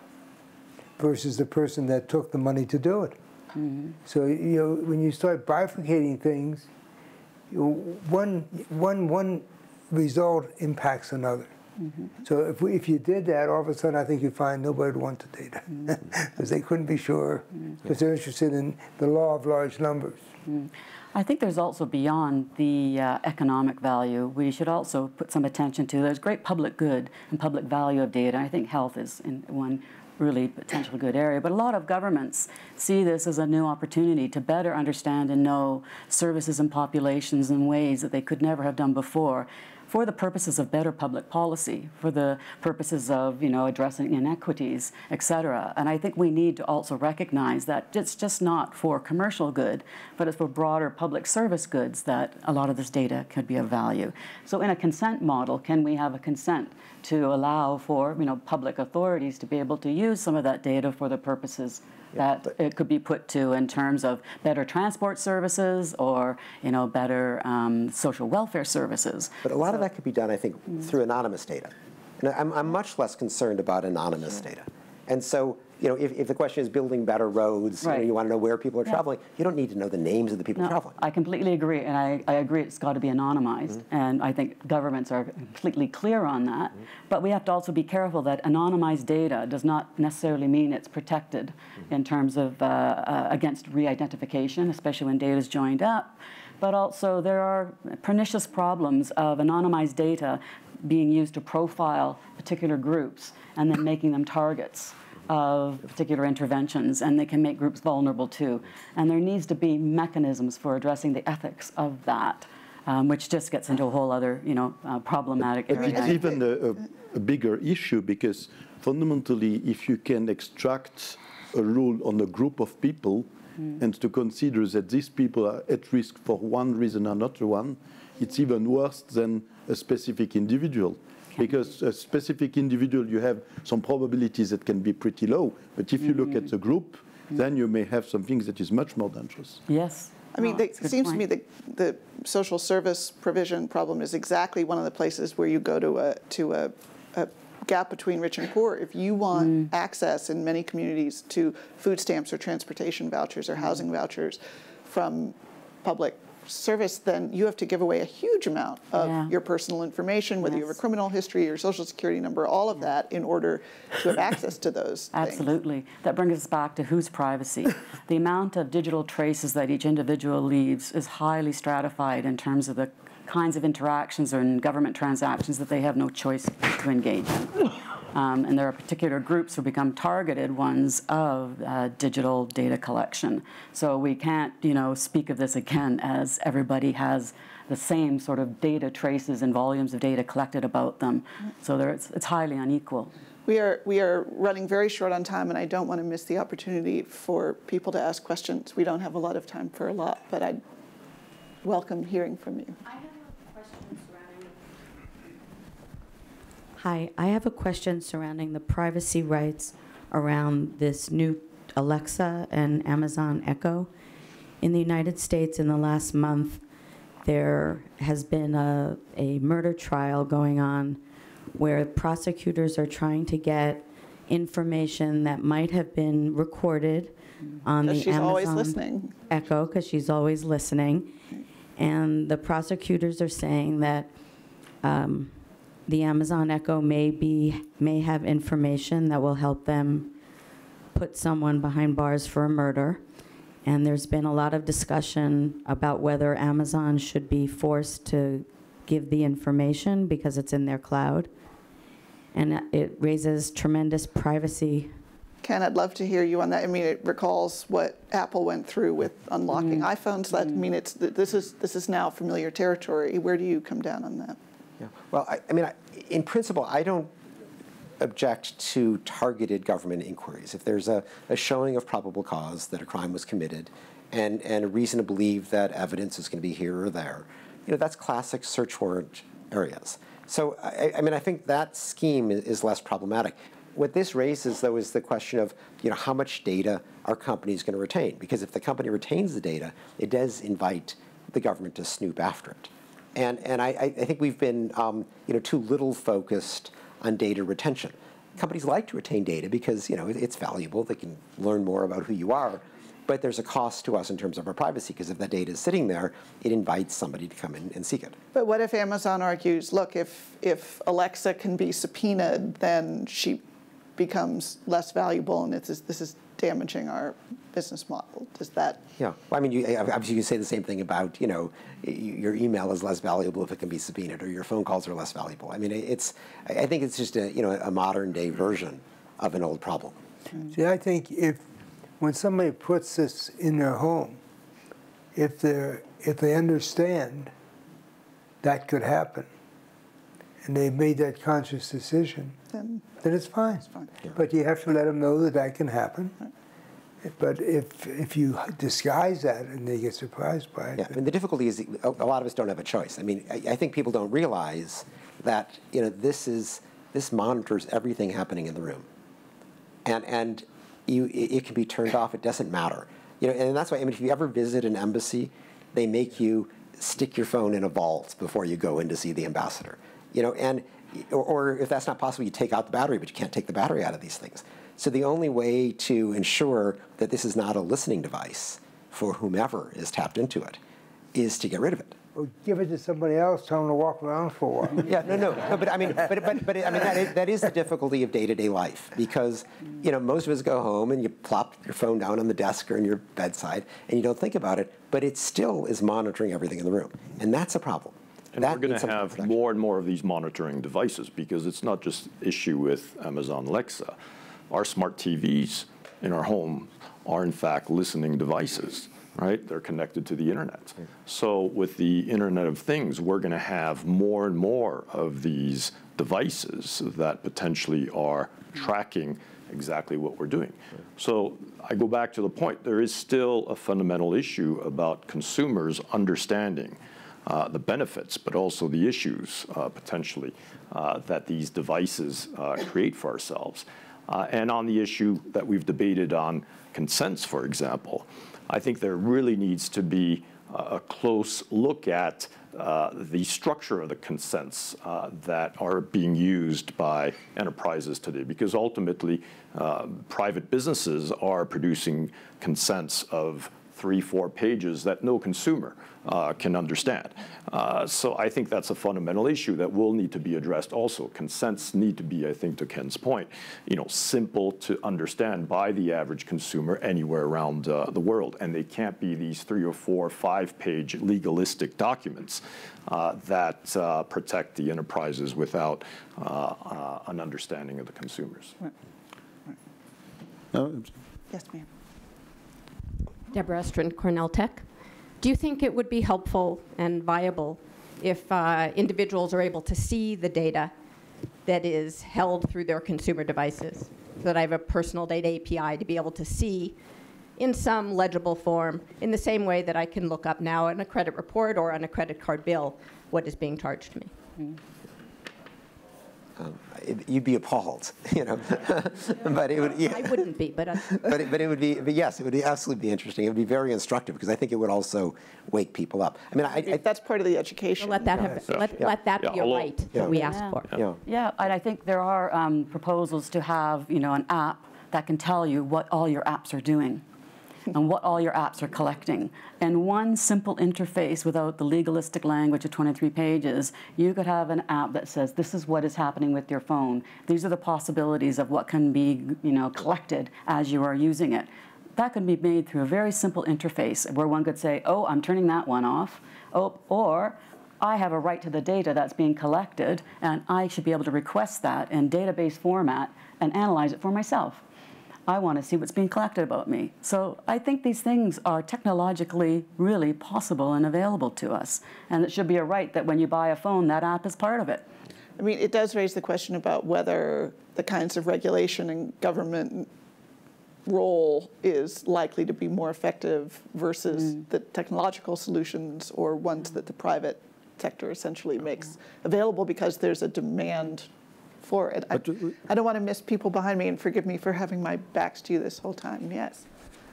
versus the person that took the money to do it? Mm-hmm. So, you know, when you start bifurcating things, you know, one, one, one result impacts another. Mm-hmm. So if, we, if you did that, all of a sudden I think you'd find nobody would want the data because mm-hmm. they couldn't be sure, because mm-hmm. they're interested in the law of large numbers. Mm-hmm. I think there's also beyond the uh, economic value, we should also put some attention to, there's great public good and public value of data. I think health is in one really potential good area, but a lot of governments see this as a new opportunity to better understand and know services and populations in ways that they could never have done before, for the purposes of better public policy, for the purposes of, you know, addressing inequities, et cetera. And I think we need to also recognize that it's just not for commercial good, but it's for broader public service goods that a lot of this data could be of value. So in a consent model, can we have a consent to allow for, you know, public authorities to be able to use some of that data for the purposes that it could be put to in terms of better transport services or, you know, better um, social welfare services. But a lot so, of that could be done, I think, mm-hmm. through anonymous data. And I'm, I'm much less concerned about anonymous sure. data. And so you know, if, if the question is building better roads, Right. you know, you want to know where people are Yeah. traveling, you don't need to know the names of the people No, traveling. I completely agree, and I, I agree it's got to be anonymized, Mm-hmm. and I think governments are completely clear on that. Mm-hmm. But we have to also be careful that anonymized data does not necessarily mean it's protected Mm-hmm. in terms of uh, uh, against re-identification, especially when data is joined up. But also there are pernicious problems of anonymized data being used to profile particular groups and then making them targets of particular interventions, and they can make groups vulnerable too. And there needs to be mechanisms for addressing the ethics of that, um, which just gets into a whole other, you know, uh, problematic But area. it's even a, a, a bigger issue, because fundamentally, if you can extract a rule on a group of people mm. and to consider that these people are at risk for one reason or another one, it's even worse than a specific individual. Because a specific individual, you have some probabilities that can be pretty low. But if you mm-hmm. look at the group, mm-hmm. then you may have something that is much more dangerous. Yes. I mean, oh, it seems point. to me the, the social service provision problem is exactly one of the places where you go to a, to a, a gap between rich and poor. If you want mm. access in many communities to food stamps or transportation vouchers or housing mm. vouchers from public service, then you have to give away a huge amount of yeah. your personal information, whether yes. you have a criminal history, your social security number, all of that, in order to have access to those Absolutely. things. That brings us back to whose privacy. The amount of digital traces that each individual leaves is highly stratified in terms of the kinds of interactions or in government transactions that they have no choice to engage in. Um, and there are particular groups who become targeted ones of uh, digital data collection. So we can't, you know, speak of this again as everybody has the same sort of data traces and volumes of data collected about them. So there, it's, it's highly unequal. We are, we are running very short on time, and I don't want to miss the opportunity for people to ask questions. We don't have a lot of time for a lot, but I'd welcome hearing from you. I have a question surrounding Hi, I have a question surrounding the privacy rights around this new Alexa and Amazon Echo. In the United States, in the last month, there has been a, a murder trial going on where prosecutors are trying to get information that might have been recorded on the she's always Amazon listening. Echo, because she's always listening. And the prosecutors are saying that um, the Amazon Echo may be may have information that will help them put someone behind bars for a murder. And there's been a lot of discussion about whether Amazon should be forced to give the information because it's in their cloud. And it raises tremendous privacy. Ken, I'd love to hear you on that. I mean, it recalls what Apple went through with unlocking mm. iPhones. That, mm. I mean, it's this is this is now familiar territory. Where do you come down on that? Yeah. Well, I, I mean, I, in principle, I don't object to targeted government inquiries. If there's a, a showing of probable cause that a crime was committed and, and a reason to believe that evidence is going to be here or there, you know, that's classic search warrant areas. So, I, I mean, I think that scheme is, is less problematic. What this raises, though, is the question of, you know, how much data are companies going to retain? Because if the company retains the data, it does invite the government to snoop after it. And, and I, I think we've been, um, you know, too little focused on data retention. Companies like to retain data because, you know, it's valuable. They can learn more about who you are. But there's a cost to us in terms of our privacy, because if that data is sitting there, it invites somebody to come in and seek it. But what if Amazon argues, look, if, if Alexa can be subpoenaed, then she becomes less valuable, and it's, this is damaging our business model? Does that? Yeah, well, I mean, you, obviously you can say the same thing about, you know, your email is less valuable if it can be subpoenaed, or your phone calls are less valuable. I mean, it's, I think it's just a, you know, a modern day version of an old problem. See, I think if, when somebody puts this in their home, if they're, if they understand that could happen, and they've made that conscious decision, then, then it's fine. It's fine. Yeah. But you have to let them know that that can happen. Right. But if if you disguise that and they get surprised by it. Yeah, I mean, the difficulty is a lot of us don't have a choice. I mean, I, I think people don't realize that, you know, this is this monitors everything happening in the room, and and you it, it can be turned off. It doesn't matter, you know. And that's why, I mean, if you ever visit an embassy, they make you stick your phone in a vault before you go in to see the ambassador, you know. And or, or if that's not possible, you take out the battery, but you can't take the battery out of these things. So the only way to ensure that this is not a listening device for whomever is tapped into it is to get rid of it. Or give it to somebody else, tell them to walk around for a while. Yeah, no, no, no, but I mean, but, but, but I mean, that is, that is the difficulty of day-to-day life, because, you know, most of us go home and you plop your phone down on the desk or in your bedside, and you don't think about it, but it still is monitoring everything in the room, and that's a problem. And that we're going to have more and more of these monitoring devices, because it's not just issue with Amazon Alexa. Our smart T Vs in our home are, in fact, listening devices. Right? They're connected to the internet. So with the Internet of Things, we're going to have more and more of these devices that potentially are tracking exactly what we're doing. So I go back to the point, there is still a fundamental issue about consumers understanding uh, the benefits, but also the issues uh, potentially uh, that these devices uh, create for ourselves. Uh, and on the issue that we've debated on consents, for example, I think there really needs to be a close look at uh, the structure of the consents uh, that are being used by enterprises today, because ultimately uh, private businesses are producing consents of three, four pages that no consumer uh, can understand. Uh, so I think that's a fundamental issue that will need to be addressed also. Consents need to be, I think, to Ken's point, you know, simple to understand by the average consumer anywhere around uh, the world. And they can't be these three or four, five-page legalistic documents uh, that uh, protect the enterprises without uh, uh, an understanding of the consumers. Right. Right. No. Yes, ma'am. Deborah Estrin, Cornell Tech. Do you think it would be helpful and viable if uh, individuals are able to see the data that is held through their consumer devices? So that I have a personal data A P I to be able to see in some legible form, in the same way that I can look up now in a credit report or on a credit card bill what is being charged to me. Mm. Um, it, you'd be appalled, you know. But it would. Yeah. I wouldn't be, but. Uh, but, it, but it would be. But yes, it would be absolutely be interesting. It would be very instructive, because I think it would also wake people up. I mean, I, I that's part of the education. Let that have, yeah. let, Yeah. let that Yeah. be a Although, right yeah. that we Yeah. ask for. Yeah. Yeah, and I think there are um, proposals to have, you know, an app that can tell you what all your apps are doing and what all your apps are collecting. And one simple interface without the legalistic language of twenty-three pages, you could have an app that says, this is what is happening with your phone. These are the possibilities of what can be, you know, collected as you are using it. That can be made through a very simple interface where one could say, oh, I'm turning that one off. Oh, or I have a right to the data that's being collected, and I should be able to request that in database format and analyze it for myself. I want to see what's being collected about me. So I think these things are technologically really possible and available to us. And it should be a right that when you buy a phone, that app is part of it. I mean, it does raise the question about whether the kinds of regulation and government role is likely to be more effective versus mm. the technological solutions or ones that the private sector essentially makes available because there's a demand for it. I, I don't want to miss people behind me, and forgive me for having my backs to you this whole time. Yes.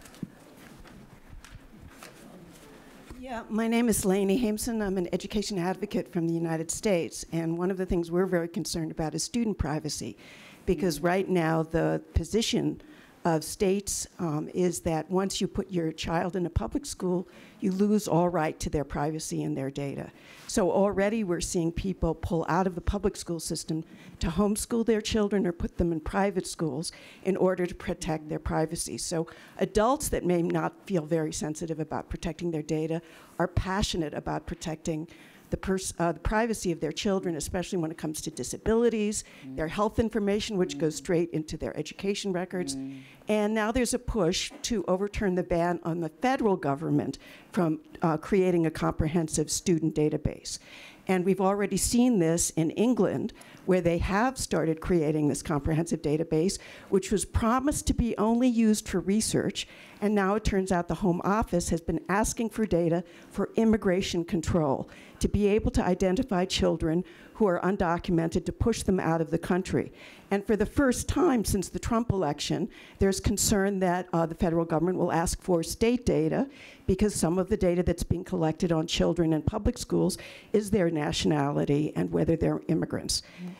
Yeah, my name is Lainey Hameson. I'm an education advocate from the United States, and one of the things we're very concerned about is student privacy, because right now the position of states um, is that once you put your child in a public school, you lose all right to their privacy and their data. So already we're seeing people pull out of the public school system to homeschool their children or put them in private schools in order to protect their privacy. So adults that may not feel very sensitive about protecting their data are passionate about protecting the, pers uh, the privacy of their children, especially when it comes to disabilities, mm. their health information, which mm. goes straight into their education records. Mm. And now there's a push to overturn the ban on the federal government from uh, creating a comprehensive student database. And we've already seen this in England, where they have started creating this comprehensive database, which was promised to be only used for research. And now it turns out the Home Office has been asking for data for immigration control, to be able to identify children who are undocumented, to push them out of the country. And for the first time since the Trump election, there's concern that uh, the federal government will ask for state data, because some of the data that's being collected on children in public schools is their nationality and whether they're immigrants. Mm-hmm.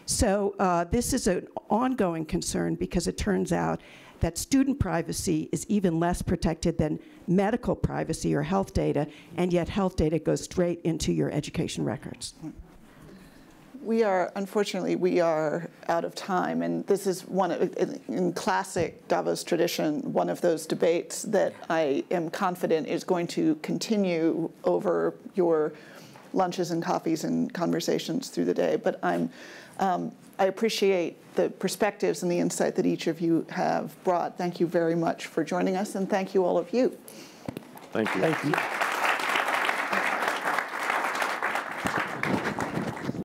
So uh, this is an ongoing concern because it turns out that student privacy is even less protected than medical privacy or health data, and yet health data goes straight into your education records. We are, unfortunately, we are out of time, and this is one of, in classic Davos tradition, one of those debates that I am confident is going to continue over your lunches and coffees and conversations through the day. But I'm, um, I appreciate the perspectives and the insight that each of you have brought. Thank you very much for joining us, and thank you all of you. Thank you. Thank you.